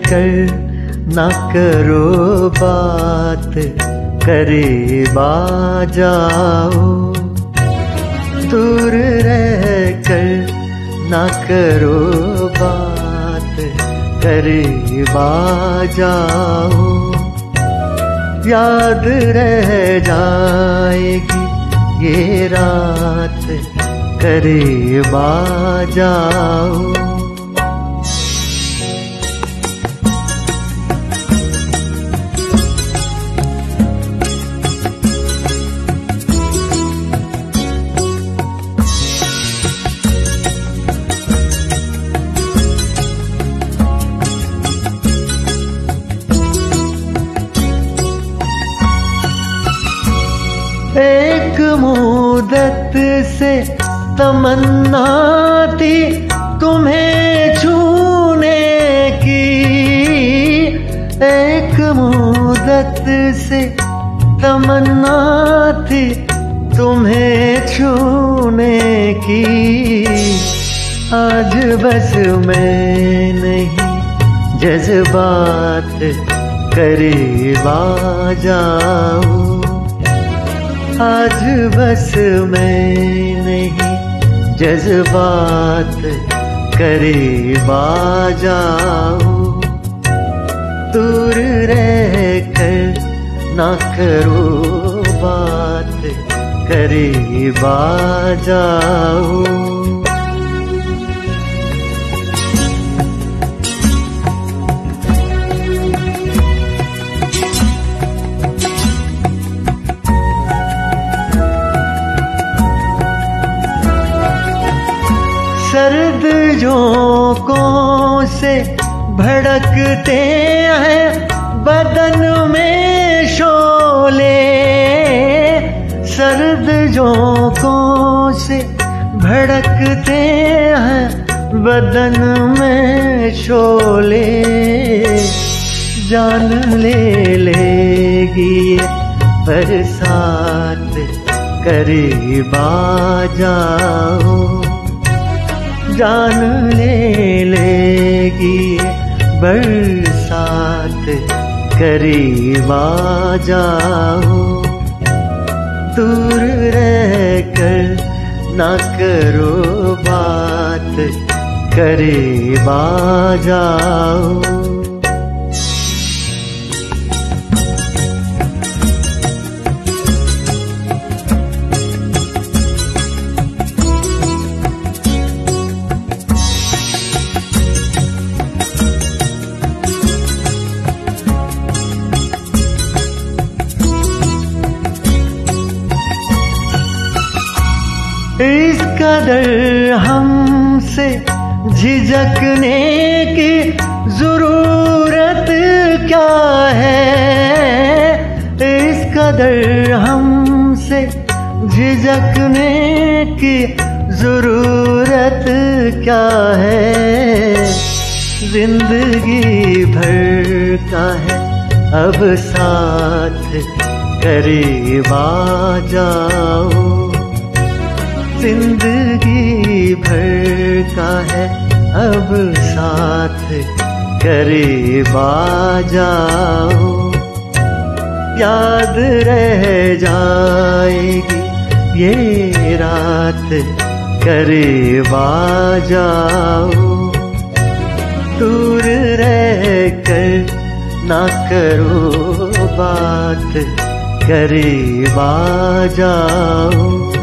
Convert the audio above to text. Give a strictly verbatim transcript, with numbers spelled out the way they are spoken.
कर ना करो बात, करीब आ जाओ। दूर रह कर ना करो बात, करीब आ जाओ। याद रह जाएगी ये रात, करीब आ जाओ। एक मुद्दत से तमन्ना थी तुम्हें छूने की, एक मुद्दत से तमन्ना थी तुम्हें छूने की। आज बस मैं नहीं जज्बात, करीब आ जाओ। आज बस मैं नहीं जज्बात, करीब आ जाओ। दूर रह कर ना करो बात, करीब आ जाओ। सर्द झोंकों से भड़कते हैं बदन में शोले, सर्द झोंकों से भड़कते हैं बदन में शोले। जान ले लेगी ये बरसात, करीब आ जाओ। जान ले लेगी बरसात, करीब आ जाओ। दूर रह कर ना करो बात, करीब आ जाओ। इस कदर हमसे झिझकने की जरूरत क्या है, इस कदर हमसे झिझकने की जरूरत क्या है। जिंदगी भर का है अब साथ, करीब आ जाओ। जिंदगी भर का है अब साथ, करीब आ जाओ। याद रह जाएगी ये रात, करीब आ जाओ। दूर रह कर ना करो बात, करीब आ जाओ।